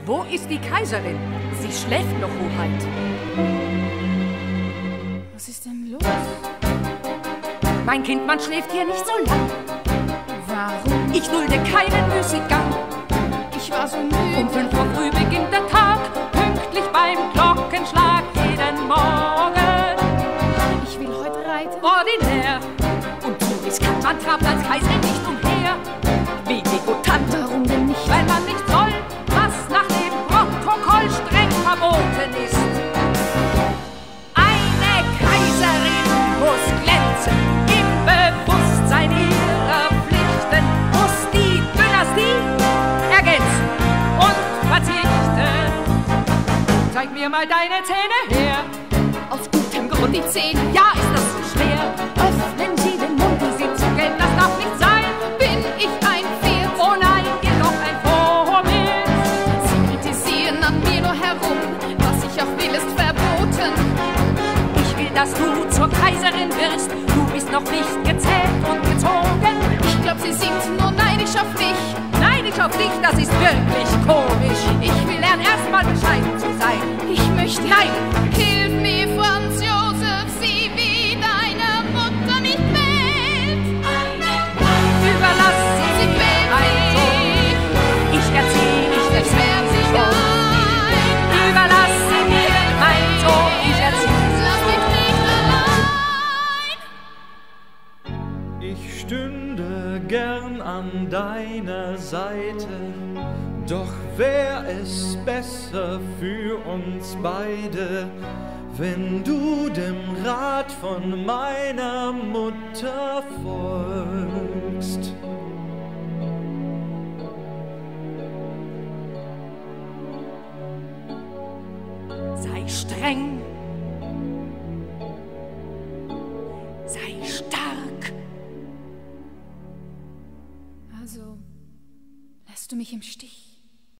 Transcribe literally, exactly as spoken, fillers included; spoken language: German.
Wo ist die Kaiserin? Sie schläft noch, Hoheit. Was ist denn los? Mein Kind, man schläft hier nicht so lang. Warum? Ich dulde keinen Müßiggang. Ich war so müde. Um fünf Uhr früh beginnt der Tag, pünktlich beim Glockenschlag jeden Morgen. Ich will heute reiten. Ordinär. Und du bist kann, man trabt als Kaiserin nicht umher. Wie degutant. Warum denn nicht? Weil man nicht soll, was nach dem Protokoll streng verboten ist. Eine Kaiserin muss glänzen im Bewusstsein ihrer Pflichten, muss die Dynastie ergänzen und verzichten. Zeig mir mal deine Zähne her. Aus gutem Grund die Zähne. Ja, ist das so schwer? Öffnen Sie den Mund, um sie zu gelten, das darf nicht sein. Bin ich ein Pferd? Oh nein, ihr doch ein Vorbild. Sie kritisieren an mir nur herum. Was ich auch will, ist verboten. Ich will, dass du zur Kaiserin wirst. Du bist noch nicht gezählt und gezogen. Ich glaub, sie sind nur neidisch auf mich. Neidisch auf dich, das ist wirklich komisch. Ich will lernen, erstmal bescheiden zu sein. Ich möchte... Nein! Hilf mir, Franz Josef, sieh, wie deine Mutter mich quält. Überlass sie, Sie quält mein Sohn. mich. Ich erziehe, ich Es sperrt sich erziehe. ein. Überlass sie mir, mein Sohn. Ich erziehe. Lass mich nicht allein. Ich stünde gern an deiner Seite, doch wär es besser für uns beide, wenn du dem Rat von meiner Mutter folgst. Sei streng. Sei stark. Also, lässt du mich im Stich?